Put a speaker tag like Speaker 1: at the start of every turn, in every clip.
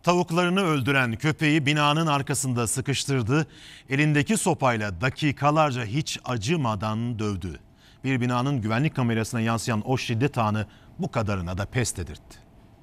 Speaker 1: Tavuklarını öldüren köpeği binanın arkasında sıkıştırdı. Elindeki sopayla dakikalarca hiç acımadan dövdü. Bir binanın güvenlik kamerasına yansıyan o şiddet anı bu kadarına da pes dedirtti.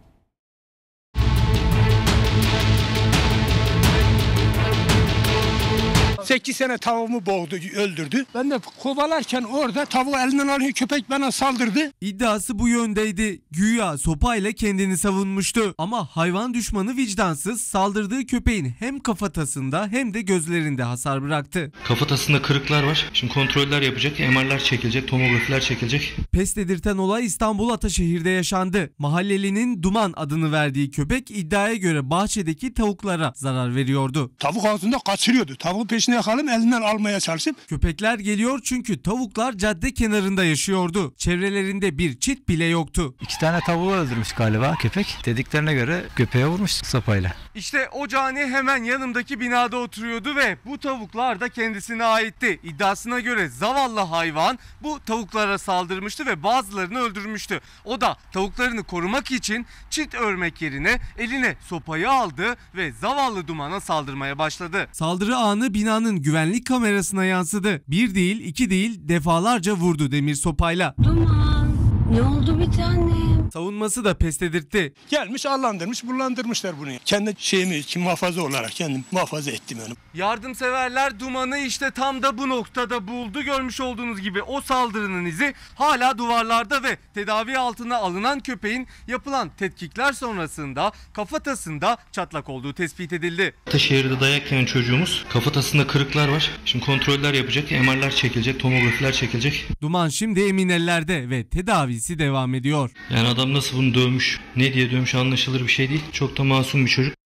Speaker 2: Sekiz sene tavuğumu boğdu, öldürdü. Ben de kovalarken orada tavuğu elinden alıyor, köpek bana saldırdı.
Speaker 3: İddiası bu yöndeydi. Güya sopayla kendini savunmuştu. Ama hayvan düşmanı vicdansız saldırdığı köpeğin hem kafatasında hem de gözlerinde hasar bıraktı.
Speaker 4: Kafatasında kırıklar var. Şimdi kontroller yapacak, MR'lar çekilecek, tomografiler çekilecek.
Speaker 3: Pes dedirten olay İstanbul Ataşehir'de yaşandı. Mahallelinin Duman adını verdiği köpek iddiaya göre bahçedeki tavuklara zarar veriyordu.
Speaker 2: Tavuk ağzında kaçırıyordu. Tavuğu peşine yakalayıp elinden almaya çalışıp.
Speaker 3: Köpekler geliyor çünkü tavuklar cadde kenarında yaşıyordu. Çevrelerinde bir çit bile yoktu.
Speaker 5: 2 tane tavuğu öldürmüş galiba köpek. Dediklerine göre köpeğe vurmuş sopayla.
Speaker 3: İşte o cani hemen yanımdaki binada oturuyordu ve bu tavuklar da kendisine aitti. İddiasına göre zavallı hayvan bu tavuklara saldırmıştı ve bazılarını öldürmüştü. O da tavuklarını korumak için çit örmek yerine eline sopayı aldı ve zavallı Duman'a saldırmaya başladı. Saldırı anı binanın güvenlik kamerasına yansıdı. Bir değil, iki değil, defalarca vurdu demir sopayla.
Speaker 6: Duman, ne oldu bir tanem?
Speaker 3: Savunması da pes dedirtti.
Speaker 2: Gelmiş allandırmış, burlandırmışlar bunu. Kendi şeyimi muhafaza olarak kendim muhafaza ettim onu.
Speaker 3: Yardımseverler Duman'ı işte tam da bu noktada buldu. Görmüş olduğunuz gibi o saldırının izi hala duvarlarda ve tedavi altına alınan köpeğin yapılan tetkikler sonrasında kafatasında çatlak olduğu tespit edildi.
Speaker 4: Ataşehir'de dayak yiyen çocuğumuz, kafatasında kırıklar var. Şimdi kontroller yapacak, MR'lar çekilecek, tomografiler çekilecek.
Speaker 3: Duman şimdi emin ellerde ve tedavisi devam ediyor.
Speaker 4: Yani adam nasıl bunu dövmüş, ne diye dövmüş anlaşılır bir şey değil. Çok da masum bir çocuk.